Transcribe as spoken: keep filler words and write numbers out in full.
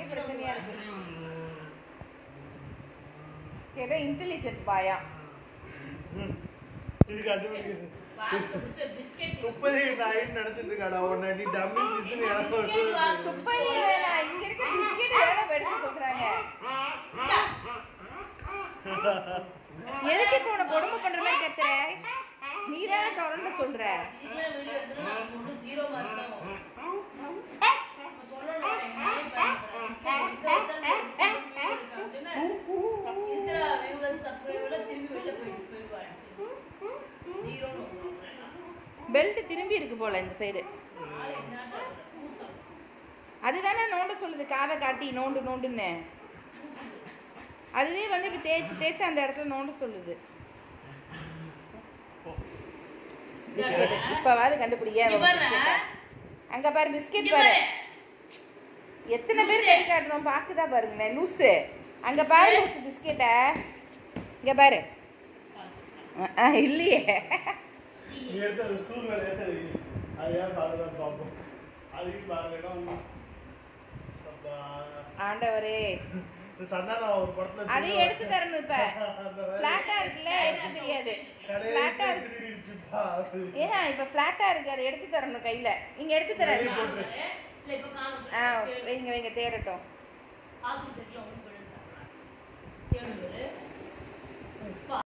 பிரச்சனையா இருக்கு. கேட்டா இன்டெலிஜென்ட் பாயா இது கண்டுபிடிக்கிறது துப்பதி நான் நினைச்சிட்டு இருக்காடா உன்னை நீ டம்மி பிஸ்னு எனக்கு சொல்றது துப்பதி வேணாம் இங்க இருக்க பிஸ்கெட் வேற எடுத்து சொல்றாங்க. எதுக்கு போன கொடுமை பண்ற மாதிரி கத்துற? நீரா கவர்ந்த சொல்ற இதுல வீடியோ எடுத்து நான் முழு ஜீரோ மார்க் தான் வரும். சொல்லணும் இருக்கிற வியூவர்ஸ் சப்ஸ்கிரைபர்ல திரும்பி வெளில போயிட்டு போயிடுவாங்க. ஜீரோன்னு பெல்ட் திரும்பி இருக்கு போல இந்த சைடு. அதுதானே நோண்ட சொல்லுது காதை காட்டி நோண்டு நோண்டுன்னு. அதுவே வந்து இப்படி தேய்ச்சி தேய்ச்சி அந்த இடத்துல நோண்ட சொல்லுது. பிஸ்கெட் இப்பவாது கண்டுபிடிக்க. அங்க பாரு பிஸ்கெட் பாரு. எத்தனை பேர் கை காட்டுறோம் பாக்குதா பாருங்களேன் லூசு. அங்க பாரு லூசு பிஸ்கெட்ட. இங்க பாரு. இல்லையே நீ எடுத்து அந்த ஸ்டூல் மேல ஏத்து. அது யார் பாக்குதா பாப்போம். அதுக்கு பாருங்க ஆண்டவரே சந்தானா ஒரு படத்துல அதை எடுத்து தரணும். இப்ப ஃபிளாட்டா இருக்குல்ல எடுக்க தெரியாது. ஃபிளாட்டா இருக்கு. ஏன்னா இப்ப ஃபிளாட்டா இருக்கு அதை எடுத்து தரணும் கையில. இங்க எடுத்து தரணும். இல்ல இப்ப காணோம். ஆ வைங்க வைங்க தேடட்டும். ஆது தெரியல உங்களுக்கு தேடுங்க.